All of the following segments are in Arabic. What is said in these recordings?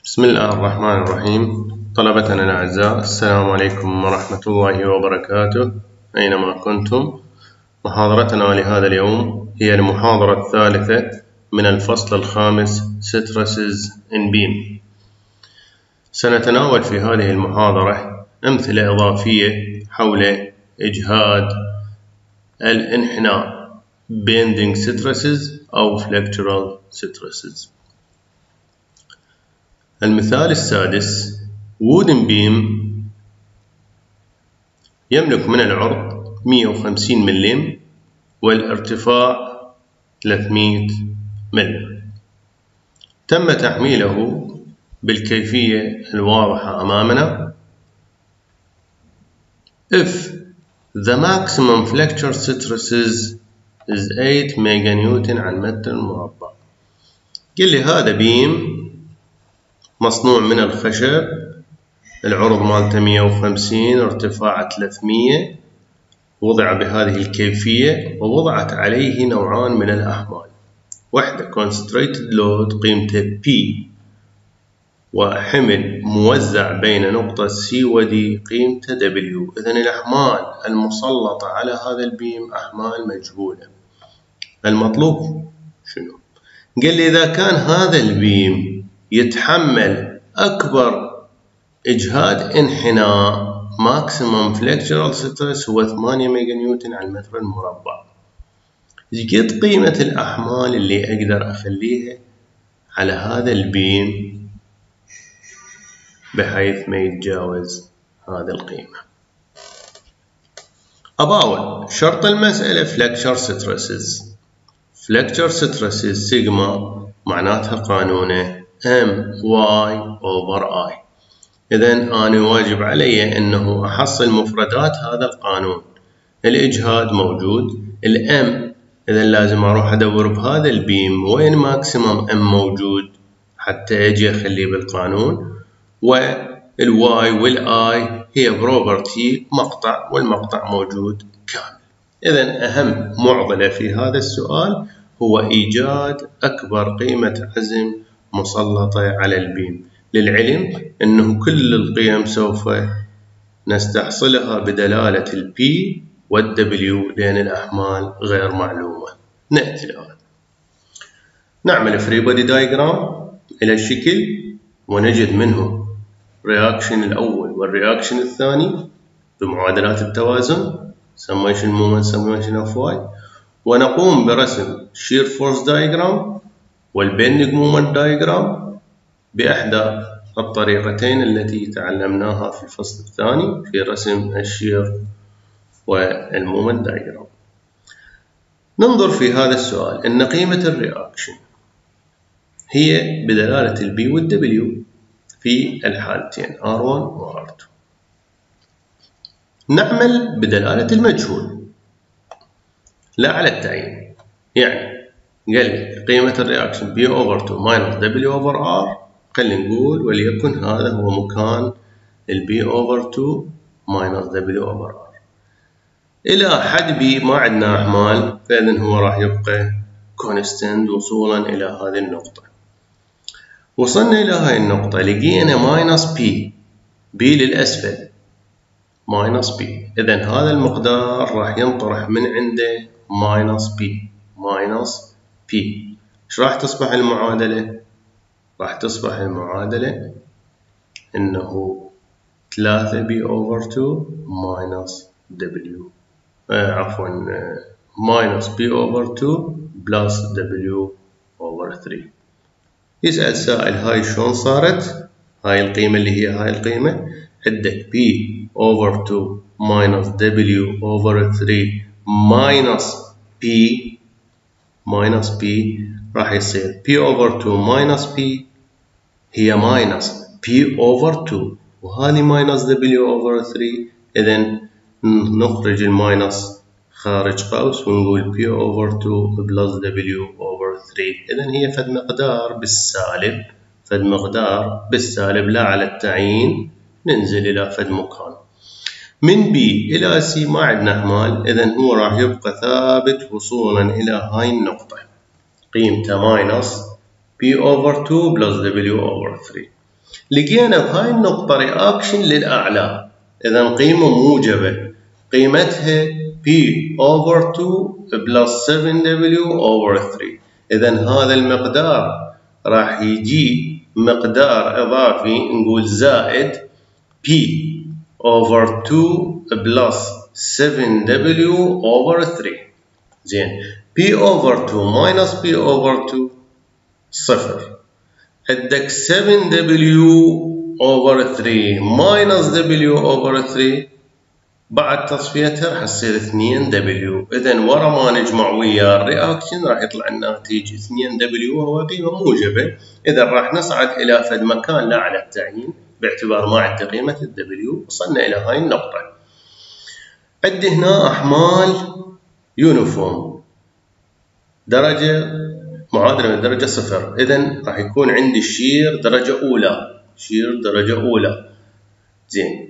بسم الله الرحمن الرحيم. طلبتنا الأعزاء، السلام عليكم ورحمة الله وبركاته أينما كنتم. محاضرتنا لهذا اليوم هي المحاضرة الثالثة من الفصل الخامس Stresses in Beam. سنتناول في هذه المحاضرة أمثلة إضافية حول إجهاد الانحناء Bending Stresses أو Flexural Stresses. المثال السادس: wooden beam يملك من العرض 150 ملم والارتفاع 300 ملم. تم تحميله بالكيفية الواضحة أمامنا. If the maximum flexure stresses is 8 ميجا نيوتن على المتر المربع. قل لي هذا بيم مصنوع من الخشب، العرض مالته 150، ارتفاع 300، وضع بهذه الكيفية ووضعت عليه نوعان من الأحمال، واحدة concentrated load قيمته P وحمل موزع بين نقطة C و D قيمته W. إذن الأحمال المسلطة على هذا البيم أحمال مجهولة. المطلوب شنو؟ قال لي إذا كان هذا البيم يتحمل أكبر إجهاد انحناء maximum flexural stress هو 8 ميجا نيوتن على المتر المربع، قد قيمة الأحمال اللي أقدر أخليها على هذا البيم بحيث ما يتجاوز هذه القيمة. أباول شرط المسألة flexure stresses. flexure stresses سيجما معناتها قانونه My/I. إذن أنا واجب علي أنه أحصل مفردات هذا القانون. الإجهاد موجود، الM إذن لازم أروح أدور بهذا البيم وين ماكسيمم M موجود حتى أجي أخليه بالقانون، والY والI هي بروبرتي مقطع، والمقطع موجود كامل. إذن أهم معضلة في هذا السؤال هو إيجاد أكبر قيمة عزم مسلطة على البيم، للعلم أنه كل القيم سوف نستحصلها بدلالة ال P وال W لأن الأحمال غير معلومة. نأتي الآن نعمل free body diagram إلى الشكل ونجد منه الرياكشن الأول والرياكشن الثاني بمعادلات التوازن summation moment summation of y، ونقوم برسم shear force diagram والbending moment diagram بإحدى الطريقتين التي تعلمناها في الفصل الثاني في رسم الشير والمومنت دايجرام. ننظر في هذا السؤال أن قيمة الرياكشن هي بدلالة البي والدبليو في الحالتين R1 و R2. نعمل بدلالة المجهول لا على التعيين، يعني قال لي قيمة الرياكشن P over 2 minus W over R، خلينا نقول وليكن هذا هو مكان ال P over 2 minus W over R. إلى حد B ما عندنا أحمال، فإذن هو راح يبقى constant وصولا إلى هذه النقطة. وصلنا إلى هذه النقطة لقينا minus P، B للأسفل minus P، إذن هذا المقدار راح ينطرح من عنده minus P minus P. إيش راح تصبح المعادلة؟ راح تصبح المعادلة إنه 3B over 2 minus W عفوا minus B over 2 plus W over 3. يسأل سائل هاي شلون صارت؟ هاي القيمة اللي هي هاي القيمة، عندك B over 2 minus W over 3 minus P راح يصير P over 2 minus P هي minus P over 2 وهذه minus W over 3. إذن نخرج الماينس خارج قوس ونقول P over 2 plus W over 3. إذن هي فد مقدار بالسالب لا على التعيين، ننزل إلى فد مكان. من B إلى C ما عندنا أحمال، إذن هو راح يبقى ثابت وصولا إلى هاي النقطة، قيمته minus P over 2 plus W over 3. لقينا بهاي النقطة رياكشن للأعلى، إذا قيمة موجبة قيمتها P over 2 plus 7W over 3. إذا هذا المقدار راح يجي مقدار إضافي نقول زائد P over 2 plus 7W over 3. زين، P over 2 minus P over 2 صفر. عندك 7W over 3 minus W over 3 بعد تصفيتها راح تصير 2W. إذا ورا ما نجمع ويا الرياكشن راح يطلع الناتج 2W وهو قيمة موجبة. إذا راح نصعد إلى فد مكان لا على التعيين باعتبار ما عندي قيمة W. وصلنا إلى هاي النقطة. عندي هنا أحمال يونيفورم درجة معادلة من درجة 0. إذا راح يكون عندي الشير درجة أولى، شير درجة أولى. زين،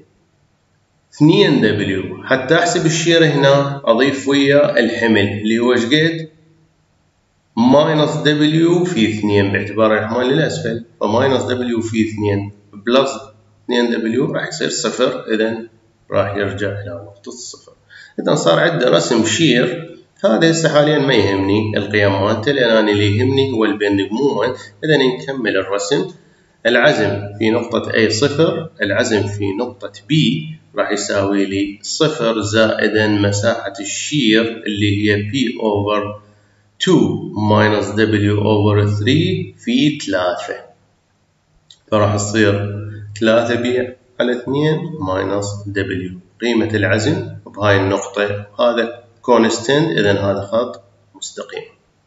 2W. حتى أحسب الشير هنا أضيف ويا الحمل اللي هو شقد ماينس W في 2 باعتبار الأحمال للأسفل، فماينس W في 2 بلس 2W راح يصير 0. إذا راح يرجع إلى نقطة الصفر. إذا صار عندنا رسم شير. هذا هسه حاليا ما يهمني القيم مالته، لأن أنا اللي يهمني هو البندنج مومنت. إذا نكمل الرسم. العزم في نقطة A صفر، العزم في نقطة B راح يساوي لي 0 زائدا مساحة الشير اللي هي P over 2 minus W over 3 في 3. فراح تصير 3B على 2 minus W. قيمة العزم بهاي النقطة، هذا كونستنت، إذا هذا خط مستقيم.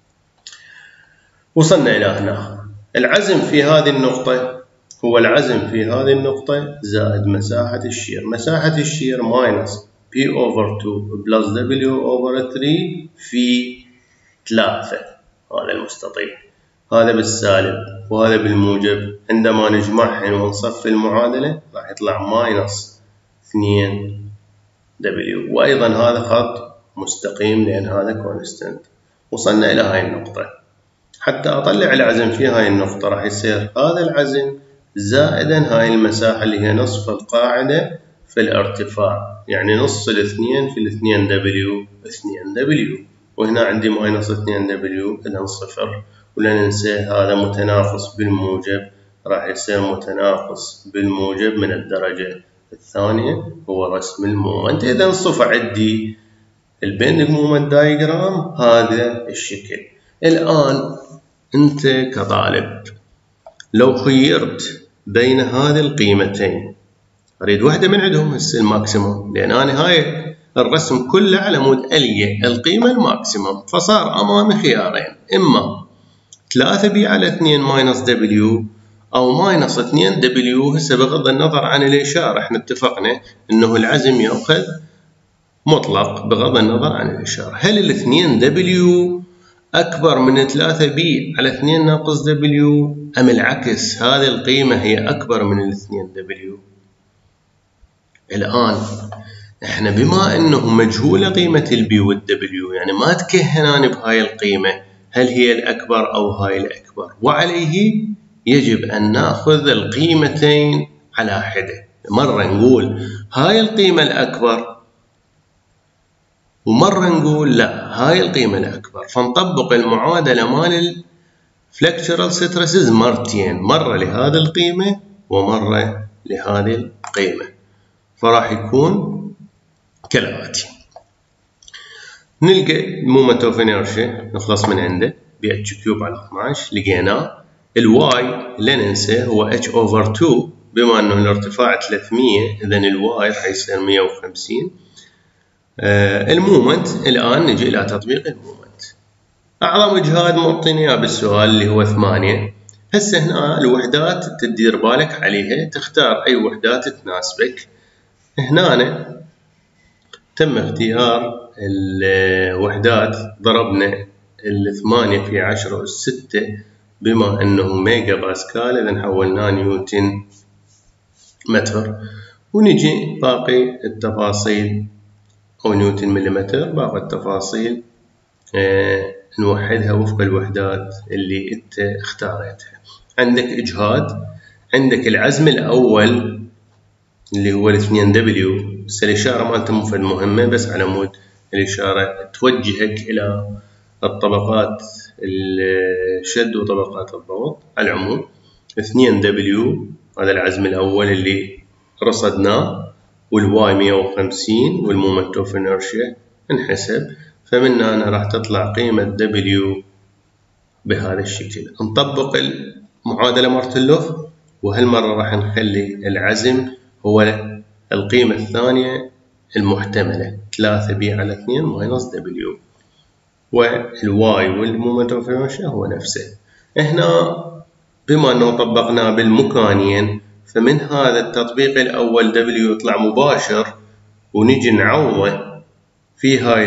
وصلنا إلى هنا. العزم في هذه النقطة هو العزم في هذه النقطة زائد مساحة الشير. مساحة الشير minus P over 2 plus W over 3 في 3. هذا المستطيل، هذا بالسالب وهذا بالموجب. عندما نجمعهن ونصفي المعادلة راح يطلع ماينس 2W. وأيضا هذا خط مستقيم لأن هذا كونستنت. وصلنا إلى هاي النقطة. حتى أطلع العزم في هاي النقطة راح يصير هذا العزم زائدا هاي المساحة اللي هي نصف القاعدة في الارتفاع، يعني نص 2 في 2W 2W. وهنا عندي ماينس 2W، إذا صفر. ولا ننسى هذا متناقص بالموجب، راح يصير متناقص بالموجب من الدرجة الثانية هو رسم المومنت. إذا صفى عندي البندنج مومنت دايجرام هذا الشكل. الآن أنت كطالب لو خيرت بين هذه القيمتين، أريد واحدة من عندهم هسه الماكسيموم، لأن أنا هاي الرسم كله على مود ألية القيمة الماكسيموم. فصار أمامي خيارين، إما 3B على 2 ماينس W أو ماينس 2W. هسه بغض النظر عن الإشارة احنا اتفقنا إنه العزم يأخذ مطلق بغض النظر عن الإشارة. هل ال 2W أكبر من 3B على 2 ناقص W أم العكس هذه القيمة هي أكبر من ال 2W؟ الآن احنا بما انه مجهولة قيمة البي والدبليو، يعني ما تكهنان بهاي القيمة هل هي الأكبر أو هاي الأكبر، وعليه يجب أن نأخذ القيمتين على حدة. مرة نقول هاي القيمة الأكبر ومرة نقول لا هاي القيمة الأكبر. فنطبق المعادلة مال الفلكتشرال ستريسز مرتين، مرة لهذه القيمة ومرة لهذه القيمة. فراح يكون كالآتي. نلقى المومنت اوف انيرشيا نخلص من عنده ب اتش كيوب على 12 لقيناه. الواي لا ننسى هو اتش اوفر 2، بما انه الارتفاع 300 اذا الواي راح يصير 150. المومنت الان نجي الى تطبيق المومنت. اعظم اجهاد معطيني اياه بالسؤال اللي هو 8. هسه هنا الوحدات تدير بالك عليها، تختار اي وحدات تناسبك. هنا تم اختيار الوحدات، ضربنا 8 في 10 أس 6 بما أنه ميجا باسكال، إذا حولناه نيوتن متر. ونجي باقي التفاصيل أو نيوتن مليمتر، باقي التفاصيل نوحدها وفق الوحدات اللي أنت اختاريتها. عندك إجهاد، عندك العزم الأول اللي هو 2W، بس الإشارة مالته مو فد مهمة، بس على مود الإشارة توجهك إلى الطبقات الشد وطبقات الضغط. على العموم 2W هذا العزم الأول اللي رصدناه، والواي 150 والمومنت اوف انرشيا انحسب، فمن هنا راح تطلع قيمة W بهذا الشكل. نطبق المعادلة مرة اللوف، وهالمرة راح نخلي العزم هو القيمة الثانية المحتملة 3B/2 ماينس W، والواي والمومنت اوف انرشيا هو نفسه. هنا بما انه طبقناه بالمكانين، فمن هذا التطبيق الأول W يطلع مباشر، ونجي نعوضه في هاي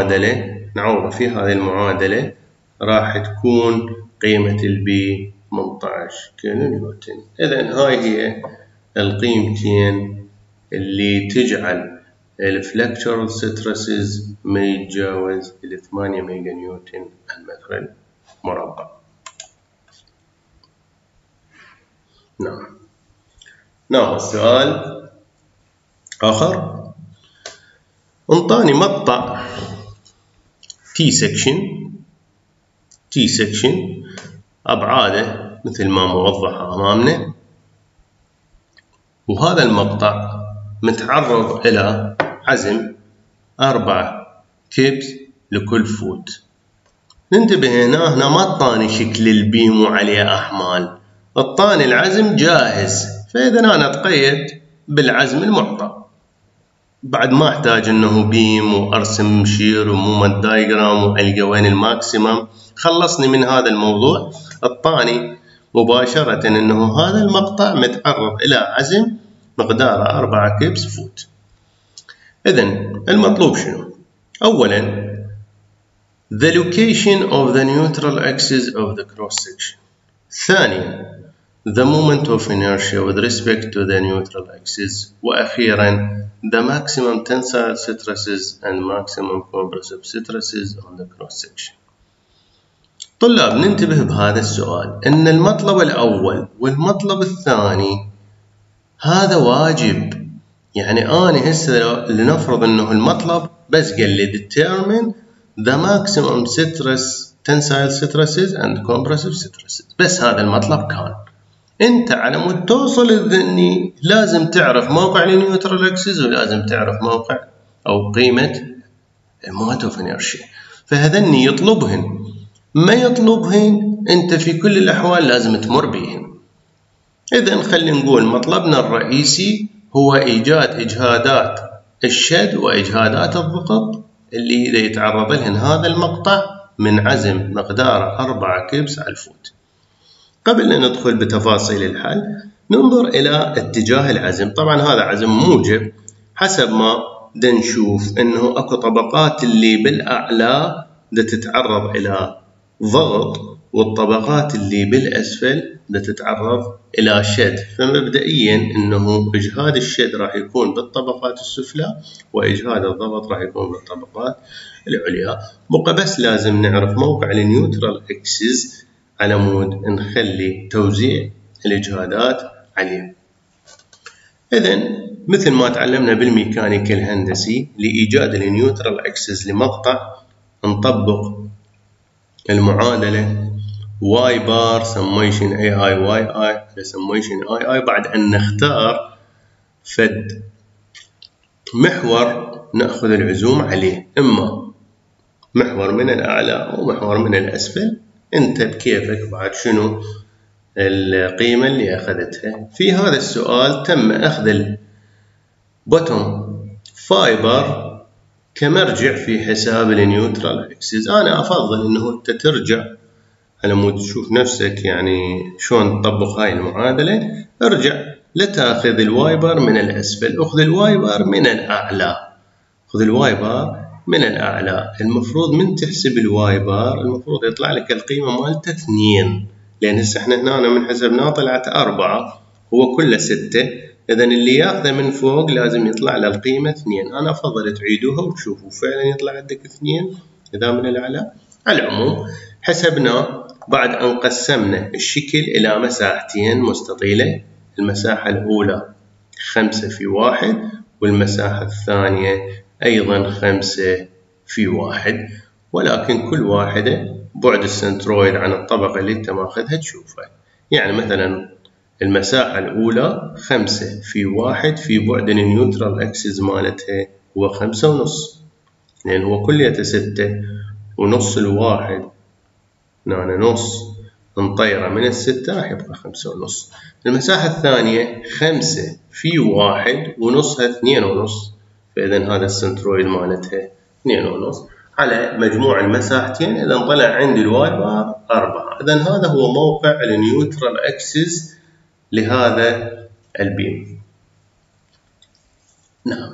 المعادلة، راح تكون قيمة البي 18 كيلو نيوتن. إذن هاي هي القيمتين اللي تجعل الفلكتشرال ستريسز ما يتجاوز 8 ميجا نيوتن المتر المربع. نعم، ناخذ سؤال آخر. انطاني مقطع تي سكشن أبعاده مثل ما موضحة أمامنا، وهذا المقطع متعرض إلى عزم 4 كيبس لكل فوت. ننتبه هنا ما اعطاني شكل البيم وعليه أحمال، اعطاني العزم جاهز، فإذا أنا أتقيد بالعزم المعطى، بعد ما أحتاج إنه بيم وأرسم شير ومومنت دايجرام وألقى وين الماكسيمم. خلصني من هذا الموضوع، اعطاني مباشرة إنه هذا المقطع متعرض إلى عزم مقداره 4 كيبس فوت. إذن المطلوب شنو؟ أولاً the location of the neutral axis of the cross section. ثانياً the moment of inertia with respect to the neutral axis. وأخيراً the maximum tensile stresses and maximum compressive stresses on the cross section. طلاب ننتبه بهذا السؤال إن المطلب الأول والمطلب الثاني هذا واجب. يعني أنا هسه لنفرض إنه المطلب بس قال لي determine the maximum stress tensile stresses and compressive stresses، بس هذا المطلب كان. أنت على مود توصل الذني لازم تعرف موقع النيوترال اكسس، ولازم تعرف موقع أو قيمة المومنت اوف انرشيا. فهذني يطلبهن، ما يطلبهن أنت في كل الأحوال لازم تمر بهن. إذن خلينا نقول مطلبنا الرئيسي هو إيجاد إجهادات الشد وإجهادات الضغط اللي إذا يتعرض لهن هذا المقطع من عزم مقداره 4 كيبس على الفوت. قبل أن ندخل بتفاصيل الحل ننظر إلى اتجاه العزم. طبعا هذا عزم موجب، حسب ما نشوف أنه أكو طبقات اللي بالأعلى تتعرض إلى ضغط، والطبقات اللي بالأسفل تتعرض إلى شد. فمبدئيا أنه إجهاد الشد راح يكون بالطبقات السفلى، وإجهاد الضغط راح يكون بالطبقات العليا. بقى بس لازم نعرف موقع النيوترال اكسس على مود نخلي توزيع الإجهادات عليه. إذن مثل ما تعلمنا بالميكانيكا الهندسي، لإيجاد النيوترال اكسس لمقطع نطبق المعادلة y بار summation ai yi summation ai بعد أن نختار فد محور نأخذ العزوم عليه، إما محور من الأعلى أو محور من الأسفل، أنت بكيفك بعد شنو القيمة اللي أخذتها. في هذا السؤال تم أخذ البوتوم فايبر كمرجع في حساب النيوترال اكسس. أنا أفضل إنه أنت ترجع على مود تشوف نفسك يعني شلون تطبق هاي المعادلة. ارجع لتأخذ الواي بار من الأسفل، أخذ الواي بار من الأعلى، خذ الواي بار من الأعلى. المفروض من تحسب الواي بار المفروض يطلع لك القيمة مالته 2، لأن هسه احنا هنا من حسبناه طلعت 4، هو كله 6. إذن اللي ياخذه من فوق لازم يطلع له القيمة 2. أنا أفضل تعيدوها وتشوفوا فعلا يطلع عندك 2 إذا من الأعلى. على العموم حسبنا بعد أن قسمنا الشكل إلى مساحتين مستطيلة المساحة الأولى 5 في 1 والمساحة الثانية أيضا 5 في 1، ولكن كل واحدة بعد السنترويد عن الطبقة اللي أنت ماخذها تشوفها. يعني مثلا المساحة الأولى 5 في 1 في بعد النيوترال أكسس مالتها هو 5.5، لأن هو كليته 6 ونص الواحد هنا نص نطيره من ال6 راح يبقى 5.5. المساحة الثانية 5 في 1 ونصها 2.5، فإذا هذا السنترويد مالتها 2.5 على مجموع المساحتين. إذا طلع عندي الواي بار 4. إذا هذا هو موقع النيوترال أكسس لهذا البيم. نعم،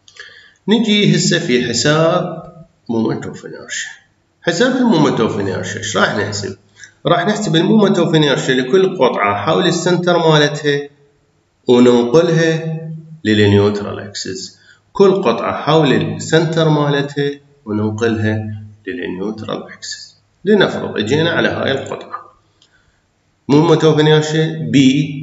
نجي هسه في حساب مومنت اوف انيرشيا. حساب المومنت اوف انيرشيا ايش راح نحسب؟ راح نحسب المومنت اوف انيرشيا لكل قطعة حول السنتر مالتها وننقلها للنيوترال اكسس. كل قطعة حول السنتر مالتها وننقلها للنيوترال اكسس. لنفرض اجينا على هاي القطعة مومنت اوف انيرشيا بي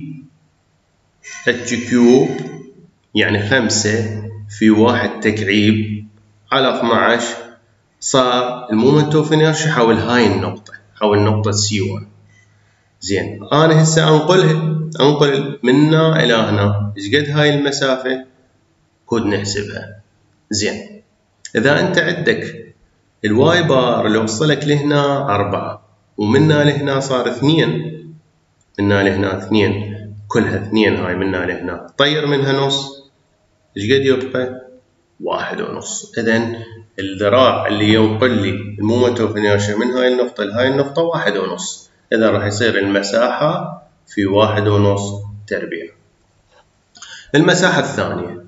اتش كيوب، يعني 5 في 1 تكعيب على 12 صار المومنت اوف انيرشيا حول هاي النقطة، حول نقطة C1. زين، أنا هسه أنقل من هنا إلى هنا، إيش قد هاي المسافة؟ كود نحسبها. زين، إذا أنت عندك الواي بار اللي وصلك لهنا 4 ومن هنا لهنا صار 2، من هنا لهنا 2، كلها 2 هاي من هنا لهنا، طير منها نص، إيش قد يبقى؟ 1.5. إذا الذراع اللي ينقل لي المومنت اوف انيرشيا من هاي النقطة لهاي النقطة 1.5. إذا راح يصير المساحة في 1.5 تربيع. المساحة الثانية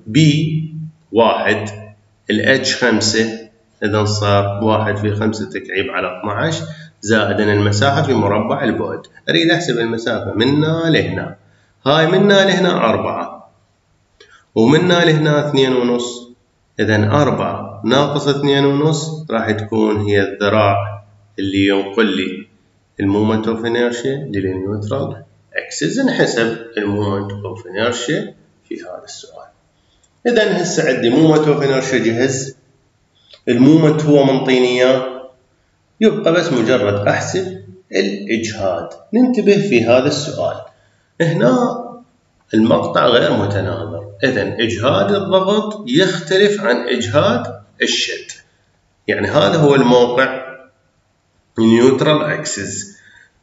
B1 ال H5، إذا صار 1 في 5 تكعيب على 12 زائدا المساحة في مربع البعد. أريد أحسب المسافة من هنا لهنا، هاي من هنا لهنا 4 ومن هنا لهنا 2.5. إذا 4 ناقص 2.5 راح تكون هي الذراع اللي ينقل لي المومنت اوف انيرشيا للنيوترال اكسس. نحسب المومنت اوف انيرشيا في هذا السؤال. إذا هسه عندي مومنت اوف انيرشيا جهز، المومنت هو منطيني اياه، يبقى بس مجرد أحسب الإجهاد. ننتبه في هذا السؤال، هنا المقطع غير متناظر. إذا إجهاد الضغط يختلف عن إجهاد الشد. يعني هذا هو الموقع نيوترال أكسس.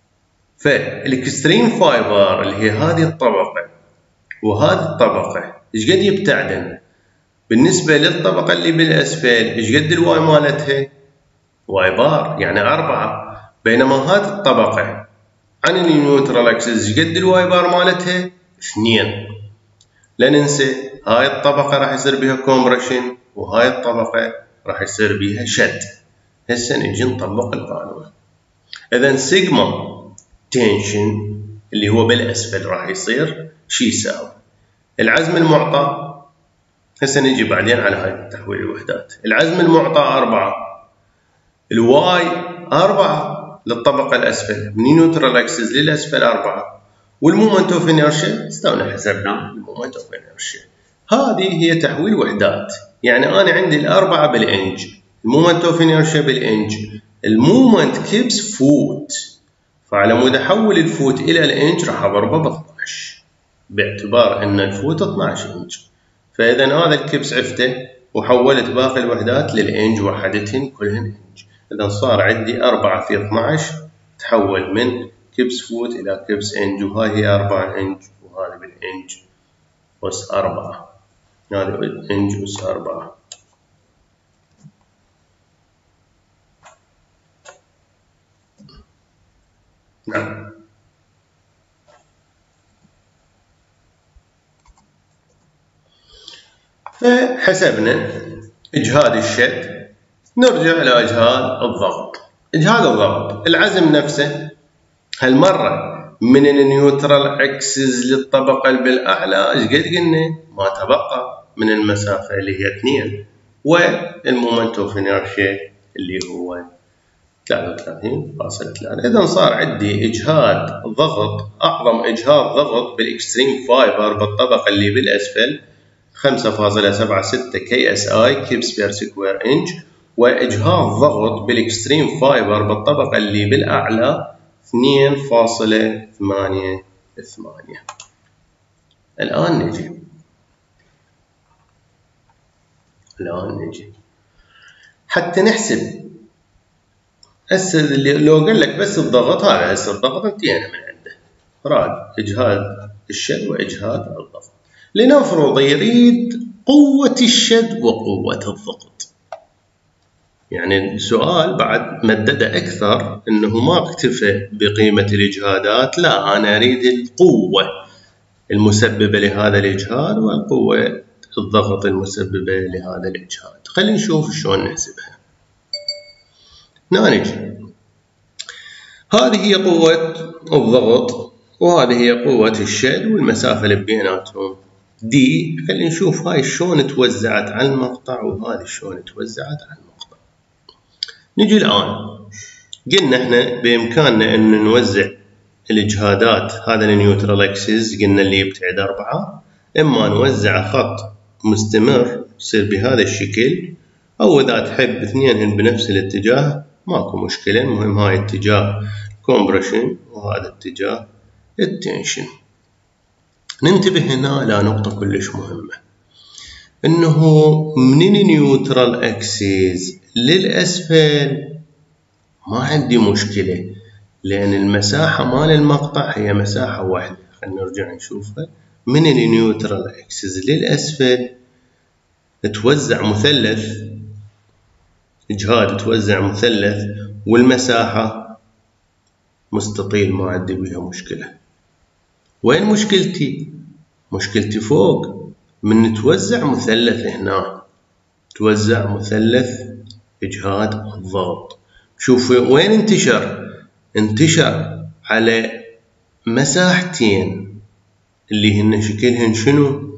فالإكستريم فايبر اللي هي هذه الطبقة وهذه الطبقة إيش قد يبتعدن؟ بالنسبة للطبقة اللي بالأسفل إيش قد الواي مالتها؟ واي بار، يعني 4. بينما هذه الطبقة عن النيوترال أكسس إيش قد الواي بار مالتها؟ 2. لا ننسى هاي الطبقة راح يصير بها كومبريشن وهاي الطبقة راح يصير بها شد. هسه نجي نطبق القانون. إذا سيجما تنشن اللي هو بالأسفل راح يصير شو يساوي؟ العزم المعطى، هسه نجي بعدين على هاي تحويل الوحدات. العزم المعطى 4، الواي 4 للطبقة الأسفل من نيوترال أكسس للأسفل 4، والمومنت اوف انيرشيا استونا حسبنا المومنت اوف انيرشيا. هذه هي تحويل وحدات. يعني أنا عندي الأربعة بالإنج، المومنت اوف انيرشيا بالإنج، المومنت كيبس فوت، فعلى مود أحول الفوت إلى الإنج راح أضربه ب 12 باعتبار أن الفوت 12 إنج. فإذا هذا الكيبس عفته وحولت باقي الوحدات للإنج، وحدتهن كلهن إنج. إذا صار عندي 4 في 12 تحول من كيبس فوت إلى كيبس إنج، وهاي هي 4 إنج وهذا بالإنج أس 4، هذا بالإنج أس 4. نعم، فحسبنا إجهاد الشد. نرجع إلى إجهاد الضغط. إجهاد الضغط العزم نفسه هالمرة من النيوترال أكسس للطبقة اللي بالأعلى إيش قد قلنا؟ ما تبقى من المسافة اللي هي 2، والمومنت اوف انيرشيا اللي هو 33.3. إذا صار عندي إجهاد ضغط، أعظم إجهاد ضغط بالإكستريم فايبر بالطبقة اللي بالأسفل 5.76 KSI كيبس بير سكوير إنش، وإجهاد ضغط بالإكستريم فايبر بالطبقة اللي بالأعلى 2.88. الآن نجي حتى نحسب. هسه لو قال لك بس الضغط، هذا هسه الضغط انتهينا من عنده، راد إجهاد الشد وإجهاد الضغط. لنفرض يريد قوة الشد وقوة الضغط. يعني السؤال بعد مدده أكثر، إنه ما اكتفى بقيمة الإجهادات، لا أنا أريد القوة المسببة لهذا الإجهاد والقوة الضغط المسببة لهذا الإجهاد. خلينا نشوف شلون نحسبها. نجي، هذه هي قوة الضغط وهذه هي قوة الشد والمسافة اللي بيناتهم دي. خلينا نشوف هاي شلون توزعت على المقطع وهذه شلون توزعت على المقطع. نجي الآن، قلنا احنا بإمكاننا أن نوزع الإجهادات، هذا النيوترال اكسس قلنا اللي يبتعد 4، إما نوزع خط مستمر يصير بهذا الشكل، أو إذا تحب اثنينهن بنفس الاتجاه ماكو مشكلة. المهم هاي اتجاه كومبريشن وهذا اتجاه التنشن. ننتبه هنا إلى نقطة كلش مهمة، إنه من النيوترال اكسس للأسفل ما عندي مشكلة، لأن المساحة مال المقطع هي مساحة واحدة. خلينا نرجع نشوفها. من النيوترال اكسس للأسفل توزع مثلث إجهاد، توزع مثلث، والمساحة مستطيل ما عندي بيها مشكلة. وين مشكلتي؟ مشكلتي فوق، من توزع مثلث هنا، توزع مثلث إجهاد الضغط. شوفوا وين انتشر على مساحتين اللي هن شكلهن شنو؟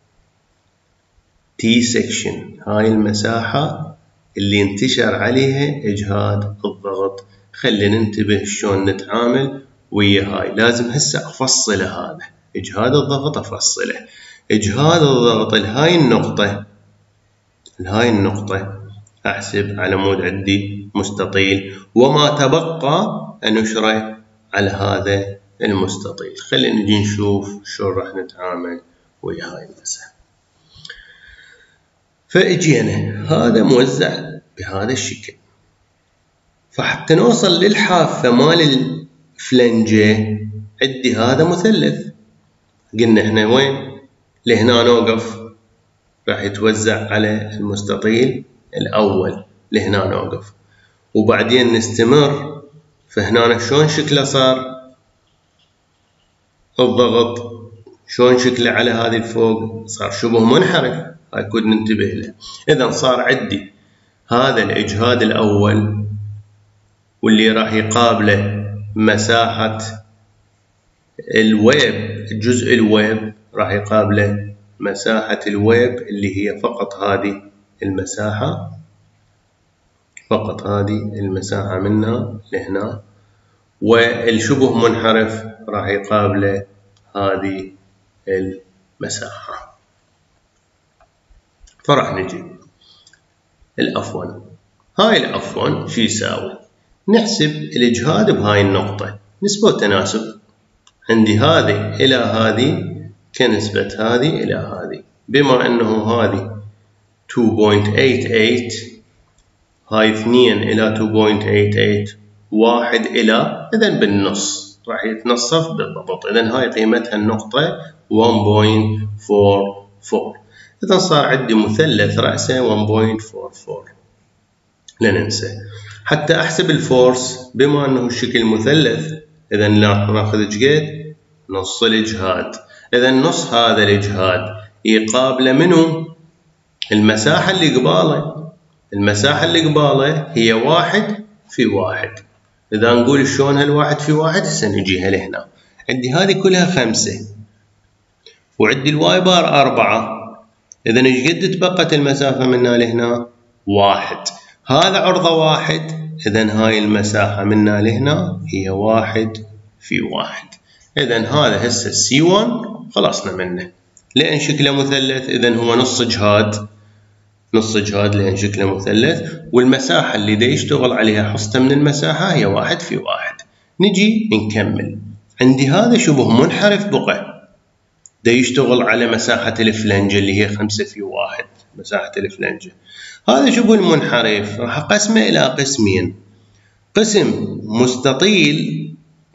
تي سكشن. هاي المساحة اللي انتشر عليها إجهاد الضغط. خلينا ننتبه شلون نتعامل ويا هاي. لازم هسه أفصله، هذا إجهاد الضغط أفصله. إجهاد الضغط لهاي النقطة أحسب على مود عندي مستطيل، وما تبقى أنشره على هذا المستطيل. خلينا نجي نشوف شلون راح نتعامل ويا هاي المسألة. فإجينا هذا موزع بهذا الشكل، فحتى نوصل للحافة مال الفلنجة عندي هذا مثلث. قلنا احنا وين؟ لهنا نوقف، راح يتوزع على المستطيل الأول، لهنا نوقف وبعدين نستمر. فهنا شلون شكله صار الضغط، شلون شكله على هذه الفوق؟ صار شبه منحرف. هاي كود ننتبه له. إذا صار عندي هذا الإجهاد الأول واللي راح يقابله مساحة الويب، الجزء الويب راح يقابله مساحة الويب اللي هي فقط هذه المساحة، فقط هذه المساحة منها لهنا، والشبه منحرف راح يقابله هذه المساحة. فراح نجي الأف1. هاي الأف1 شو يساوي؟ نحسب الإجهاد بهاي النقطة، نسبة وتناسب. عندي هذه إلى هذه كنسبة هذه إلى هذه، بما أنه هذه 2.88، هاي 2 إلى 2.88، 1 إلى، إذن بالنص راح يتنصف بالضبط. إذن هاي قيمتها النقطة 1.44. إذا صار عندي مثلث رأسه 1.44. لا ننسى حتى أحسب الفورس، بما أنه الشكل مثلث إذا ناخذ قد نص الإجهاد. إذا نص هذا الإجهاد يقابله منو؟ المساحة اللي قباله. المساحة اللي قباله هي 1/1. إذا نقول شلون هالواحد في واحد، هسه نجيها لهنا. عندي هذه كلها 5 وعندي الواي بار 4. إذا ايش قد تبقت المسافة من هنا لهنا؟ 1. هذا عرضه 1، إذن هاي المساحة منا لهنا هي 1/1. إذن هذا هسه C1 خلصنا منه. لأن شكله مثلث إذن هو نص إجهاد، نص إجهاد لأن شكله مثلث، والمساحة اللي دا يشتغل عليها حصته من المساحة هي 1/1. نجي نكمل. عندي هذا شبه منحرف بقى دا يشتغل على مساحة الفلنجة اللي هي 5/1، مساحة الفلنجة. هذا شبه المنحرف راح أقسمه إلى قسمين، قسم مستطيل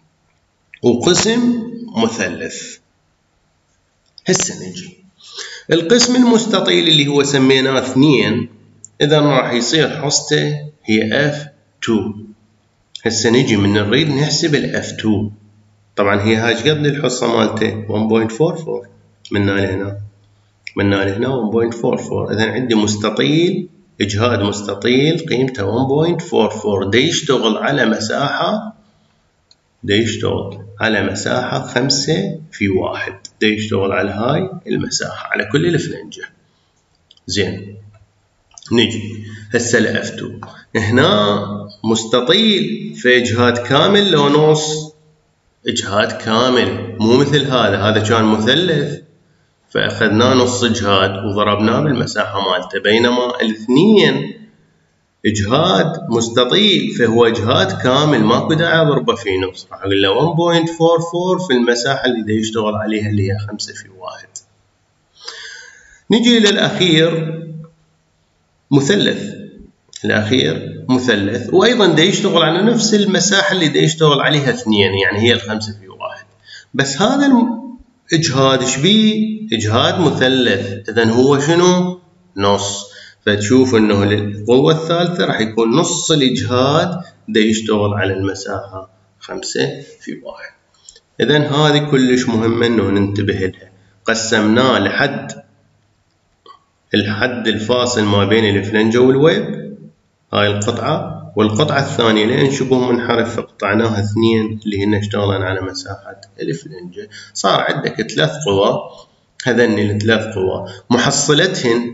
وقسم مثلث. هسه نجي القسم المستطيل اللي هو سميناه 2، إذا راح يصير حصته هي F2. هسه نجي من نريد نحسب ال F2. طبعا هي هاي قد الحصة مالته 1.44 منا لهنا، منا لهنا 1.44. إذا عندي مستطيل، إجهاد مستطيل قيمته 1.44 دا يشتغل على مساحة، دا يشتغل على مساحة 5/1، دا يشتغل على هاي المساحة على كل الفلنجة. زين نجي هسه ل F2. هنا مستطيل في إجهاد كامل لو نص؟ إجهاد كامل، مو مثل هذا كان مثلث فأخذناه نص إجهاد وضربناه بالمساحة مالته، بينما الاثنين إجهاد مستطيل فهو إجهاد كامل ماكو داعي أضربه في نص، راح أقول له 1.44 في المساحة اللي دا يشتغل عليها اللي هي 5/1. نجي للأخير مثلث، الأخير مثلث وأيضا دا يشتغل على نفس المساحة اللي دا يشتغل عليها 2، يعني هي 5/1. بس هذا الإجهاد شبيه؟ إجهاد مثلث، إذن هو شنو؟ نص. فتشوف انه القوة الثالثة راح يكون نص الإجهاد دا يشتغل على المساحة 5/1. إذن هذه كلش مهمة انه ننتبه لها. قسمناه لحد الحد الفاصل ما بين الفلنجة والويب، هاي القطعة، والقطعة الثانية لأن شبه منحرف فقطعناها 2 اللي هن اشتغلن على مساحة الفلنجة. صار عندك 3 قوى، هذن ال3 قوى محصلتهن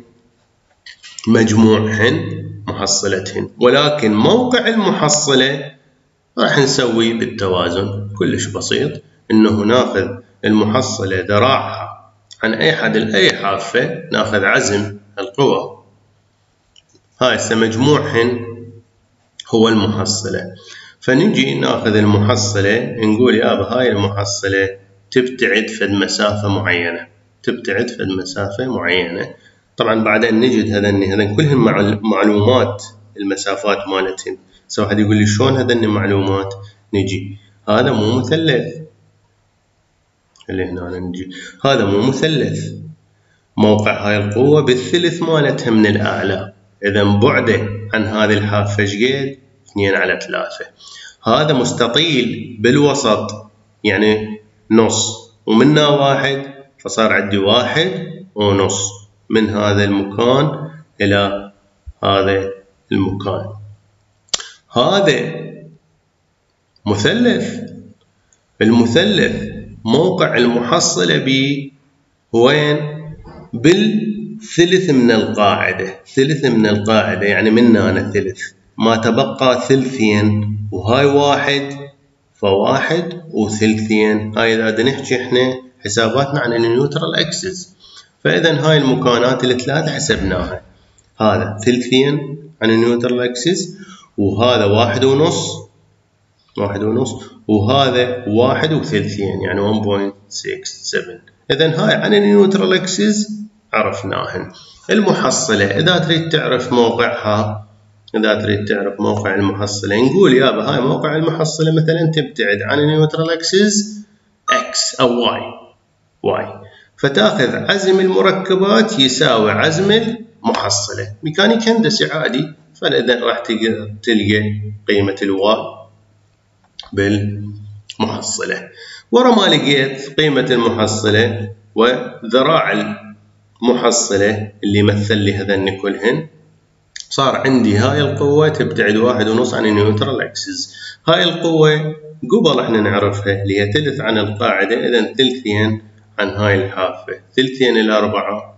مجموعهن محصلتهن، ولكن موقع المحصلة راح نسوي بالتوازن. كلش بسيط، انه ناخذ المحصلة ذراعها عن اي حد لاي حافة، ناخذ عزم القوى هاي هسه مجموعهن هو المحصلة. فنجي ناخذ المحصلة نقول يابا هاي المحصلة تبتعد فد مسافة معينة، تبتعد فد مسافة معينة. طبعا بعدين نجد هذن كلهن معلومات المسافات مالتهن. سو واحد يقول لي شلون هذن معلومات؟ نجي هذا مو مثلث، اللي هنا نجي هذا مو مثلث، موقع هاي القوة بالثلث مالتها من الأعلى، إذا بعده عن هذه الحافة شقد؟ 2/3. هذا مستطيل بالوسط يعني نص، ومنه 1 فصار عندي 1.5 من هذا المكان إلى هذا المكان. هذا مثلث، المثلث موقع المحصلة به وين؟ بالثلث من القاعدة، ثلث من القاعدة يعني من هنا ثلث، ما تبقى ثلثين، وهاي 1 ف1 وثلثين. هاي إذا بدنا نحكي إحنا حساباتنا عن النيوترال أكسس، فإذا هاي المكانات ال3 حسبناها. هذا ثلثين عن النيوترال أكسس، وهذا 1.5 وهذا 1 وثلثين يعني 1.67. إذا هاي عن النيوترال أكسس عرفناهن. المحصلة إذا تريد تعرف موقعها، إذا تريد تعرف موقع المحصلة نقول يابا هاي موقع المحصلة مثلا تبتعد عن النيوترال أكسس X أو Y، فتاخذ عزم المركبات يساوي عزم المحصلة. ميكانيك هندسي عادي، فإذا راح تلقى قيمة الواي بالمحصلة. ورا ما لقيت قيمة المحصلة وذراع المحصلة اللي مثل لي هذن كلهن، صار عندي هاي القوة تبتعد 1.5 عن النيوترال أكسس. هاي القوة قبل احنا نعرفها اللي هي ثلث عن القاعدة، إذا ثلثين عن هاي الحافة، ثلثين إلى 4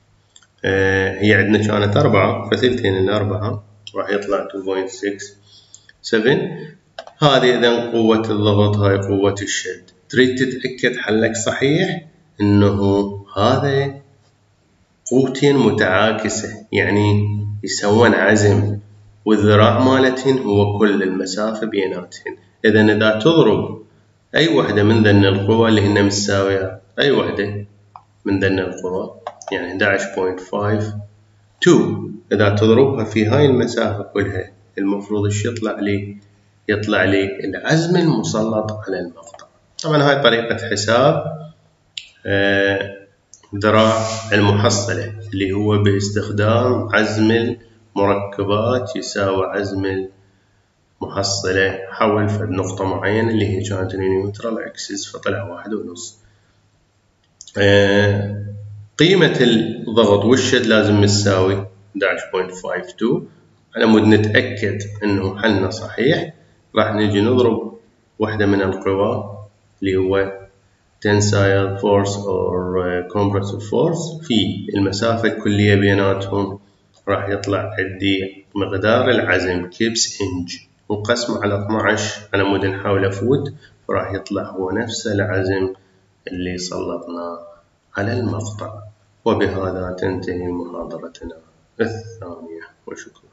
هي عندنا كانت 4 فثلثين إلى 4 راح يطلع 2.6. 7. هذه إذا قوة الضغط، هاي قوة الشد. تريد تتأكد حلك صحيح إنه هذا قوتين متعاكسة، يعني يسوون عزم، والذراع مالتهن هو كل المسافة بيناتهن. إذا تضرب أي وحدة من ذن القوى اللي هن متساوية، أي وحدة من ذن القوى يعني 11.52، إذا تضربها في هاي المسافة كلها المفروض إيش يطلع لي؟ يطلع لي العزم المسلط على المقطع. طبعا هاي طريقة حساب ذراع المحصلة اللي هو باستخدام عزم المركبات يساوي عزم المحصلة حول فد نقطة معينة اللي هي كانت نيوترال اكسس، فطلع 1.5. قيمة الضغط والشد لازم تساوي 11.52. على مود نتأكد انه حلنا صحيح راح نجي نضرب واحدة من القوى اللي هو tensile force or compressive force في المسافة الكلية بيناتهم، راح يطلع عندي مقدار العزم كيبس إنج وقسم على 12 على مود نحاول أفوت، فراح يطلع هو نفس العزم اللي سلطناه على المقطع. وبهذا تنتهي محاضرتنا الثانية، وشكرا.